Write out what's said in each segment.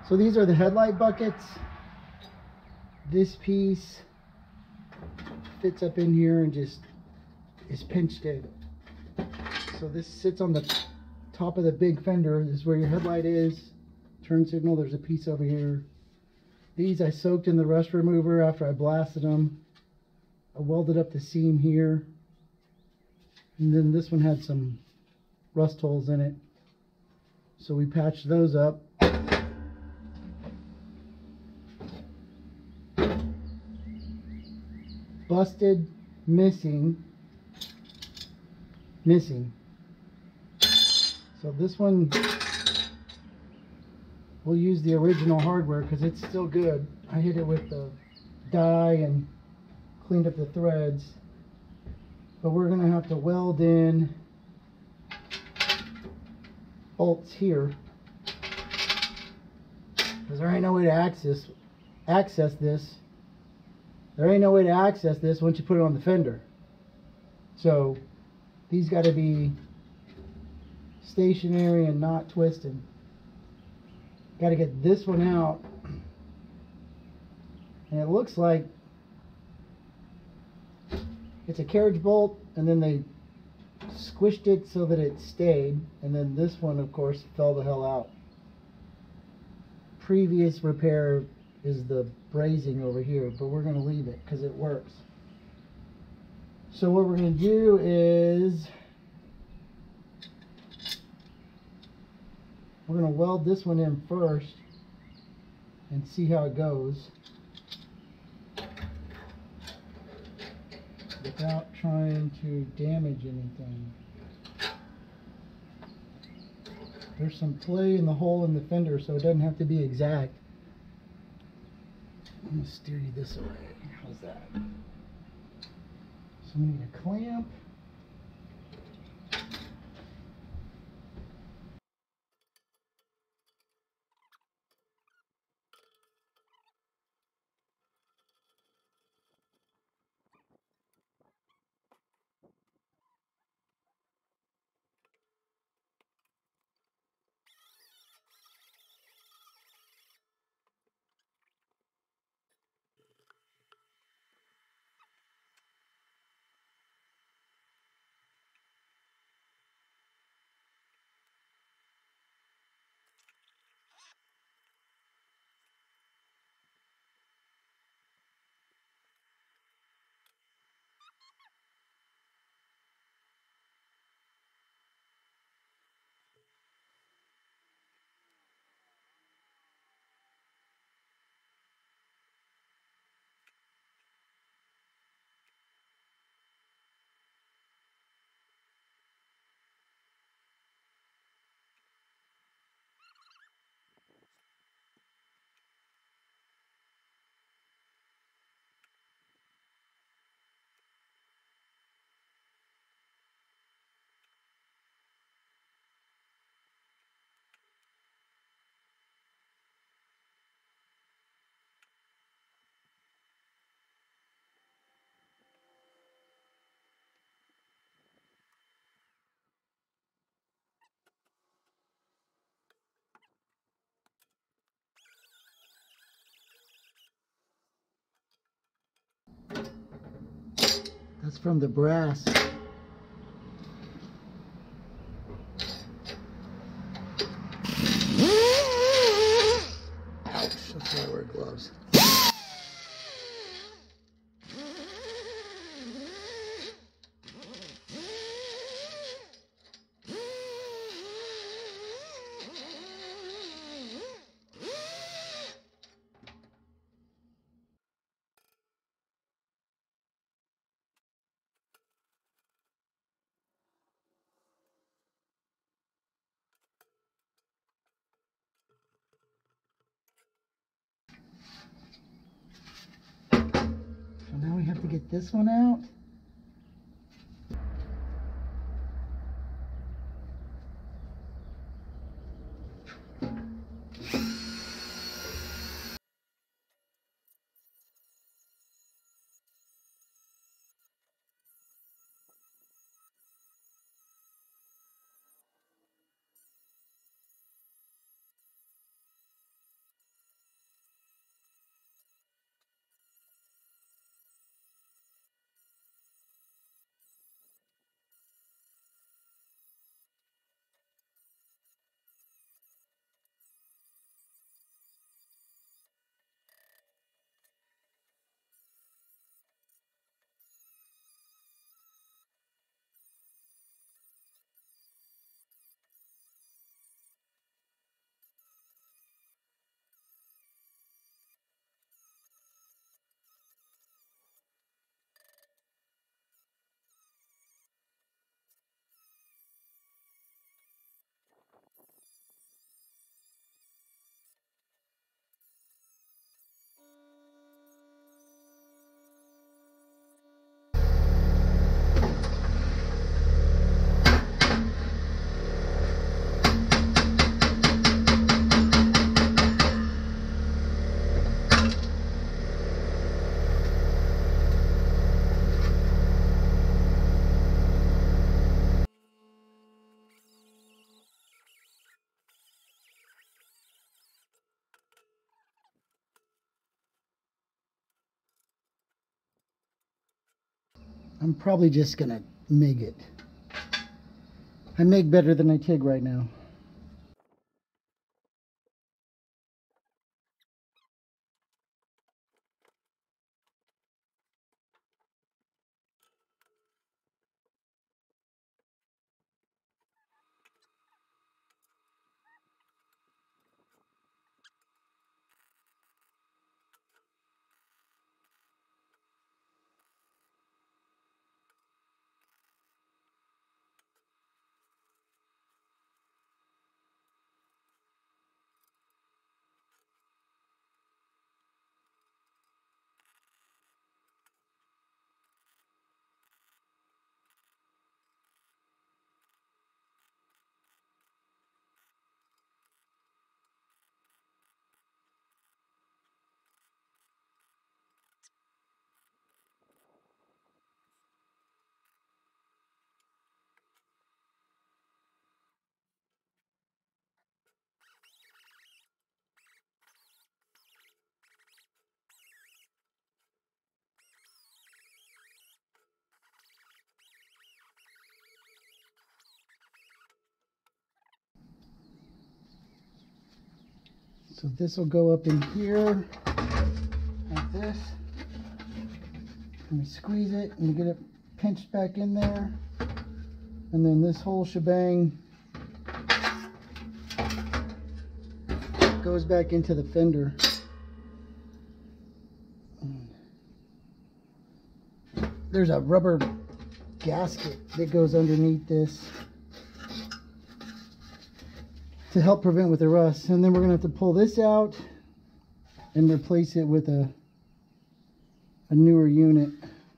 So these are the headlight buckets. This piece fits up in here and just is pinched in. So this sits on the top of the big fender. This is where your headlight is. Turn signal, there's a piece over here. These I soaked in the rust remover after I blasted them. I welded up the seam here. And then this one had some rust holes in it. So we patched those up. Busted, missing. So this one, we'll use the original hardware because it's still good. I hit it with the dye and cleaned up the threads. But we're going to have to weld in bolts here because there ain't no way to access this. There ain't no way to access this once you put it on the fender. So these got to be stationary and not twisted. Got to get this one out. And it looks like it's a carriage bolt, and then they squished it so that it stayed, and then this one of course fell the hell out. Previous repair is the brazing over here, but we're going to leave it because it works. So what we're going to do is we're going to weld this one in first and see how it goes without trying to damage anything. There's some play in the hole in the fender, so it doesn't have to be exact. I'm going to steer you this way. How's that? So we need a clamp. That's from the brass. Ouch, that's why I wear gloves. So now we have to get this one out. I'm probably just gonna MIG it. I MIG better than I TIG right now. So this will go up in here like this. And we squeeze it and we get it pinched back in there. And then this whole shebang goes back into the fender. There's a rubber gasket that goes underneath this to help prevent with the rust. And then we're going to have to pull this out and replace it with a newer unit.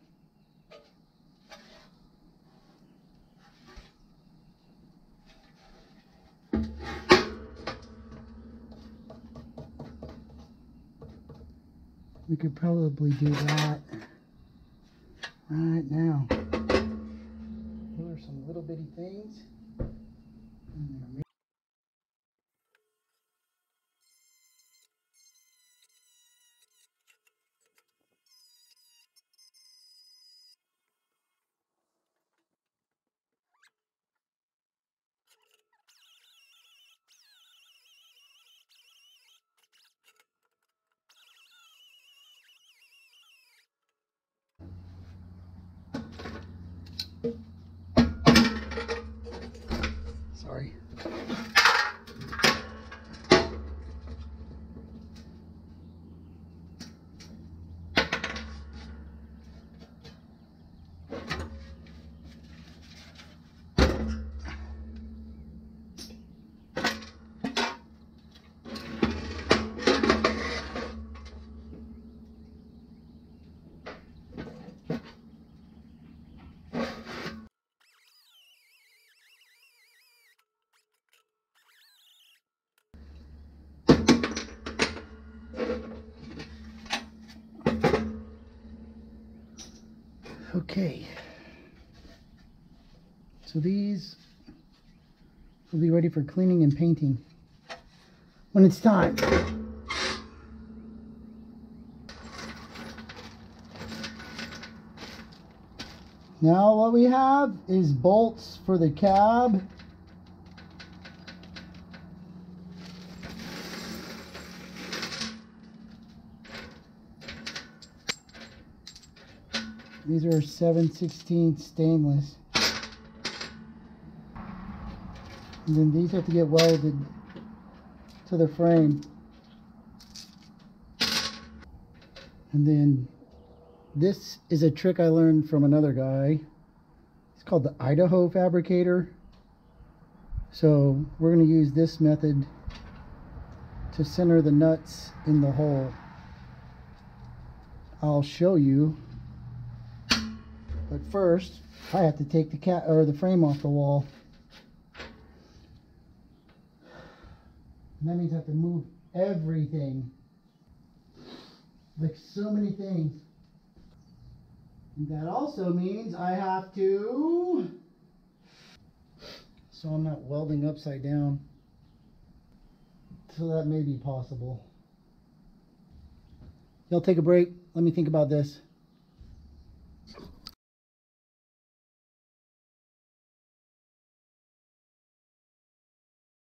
We could probably do that right now. Here are some little bitty things. Sorry. Okay, so these will be ready for cleaning and painting when it's time. Now what we have is bolts for the cab. These are 7/16 stainless. And then these have to get welded to the frame. And then this is a trick I learned from another guy. It's called the Idaho fabricator. So we're going to use this method to center the nuts in the hole. I'll show you. But first, I have to take the frame off the wall. And that means I have to move everything. Like so many things. And that also means I have to, so I'm not welding upside down. So that may be possible. Y'all take a break. Let me think about this.